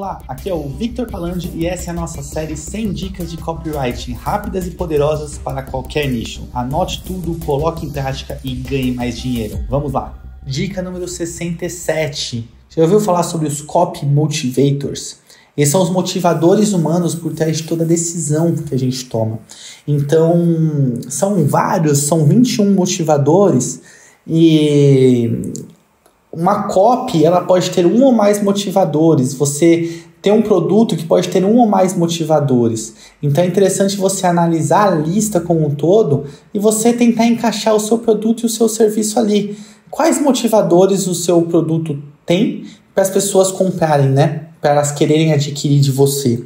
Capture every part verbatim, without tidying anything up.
Olá, aqui é o Victor Palandi e essa é a nossa série cem dicas de copywriting rápidas e poderosas para qualquer nicho. Anote tudo, coloque em prática e ganhe mais dinheiro. Vamos lá! Dica número sessenta e sete. Já ouviu falar sobre os Copy Motivators? Esses são os motivadores humanos por trás de toda a decisão que a gente toma. Então, são vários, são vinte e um motivadores e uma copy, ela pode ter um ou mais motivadores. Você tem um produto que pode ter um ou mais motivadores. Então é interessante você analisar a lista como um todo e você tentar encaixar o seu produto e o seu serviço ali. Quais motivadores o seu produto tem para as pessoas comprarem, né? Para elas quererem adquirir de você.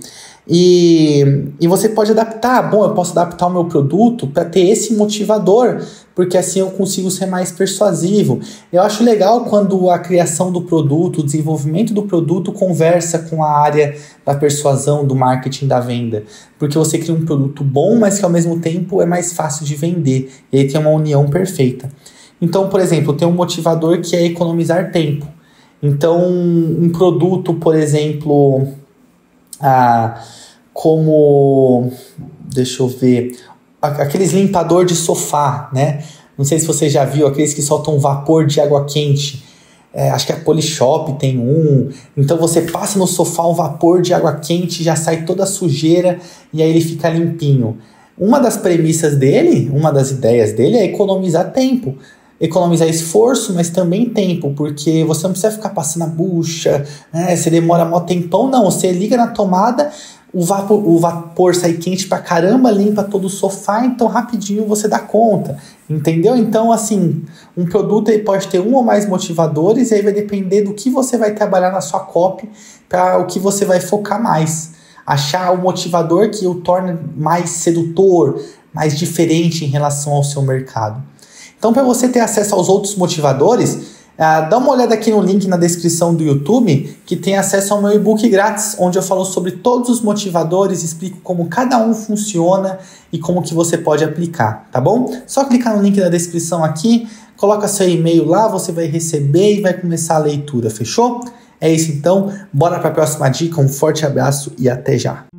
E, e você pode adaptar, bom, eu posso adaptar o meu produto para ter esse motivador, porque assim eu consigo ser mais persuasivo. Eu acho legal quando a criação do produto, o desenvolvimento do produto conversa com a área da persuasão, do marketing, da venda, porque você cria um produto bom, mas que ao mesmo tempo é mais fácil de vender, e aí tem uma união perfeita. Então, por exemplo, tem um motivador que é economizar tempo. Então, um produto, por exemplo, ah, como, deixa eu ver, aqueles limpador de sofá, né? Não sei se você já viu, aqueles que soltam vapor de água quente. É, acho que a Polishop tem um. Então você passa no sofá um vapor de água quente, já sai toda a sujeira e aí ele fica limpinho. Uma das premissas dele, uma das ideias dele é economizar tempo. Economizar esforço, mas também tempo, porque você não precisa ficar passando a bucha, né? Você demora mó tempão, não. Você liga na tomada, o vapor, o vapor sai quente pra caramba, limpa todo o sofá, então rapidinho você dá conta, entendeu? Então, assim, um produto aí pode ter um ou mais motivadores, e aí vai depender do que você vai trabalhar na sua copy, para o que você vai focar mais. Achar o motivador que o torna mais sedutor, mais diferente em relação ao seu mercado. Então, para você ter acesso aos outros motivadores, uh, dá uma olhada aqui no link na descrição do YouTube, que tem acesso ao meu e-book grátis, onde eu falo sobre todos os motivadores, explico como cada um funciona e como que você pode aplicar, tá bom? Só clicar no link na descrição aqui, coloca seu e-mail lá, você vai receber e vai começar a leitura, fechou? É isso então, bora para a próxima dica, um forte abraço e até já!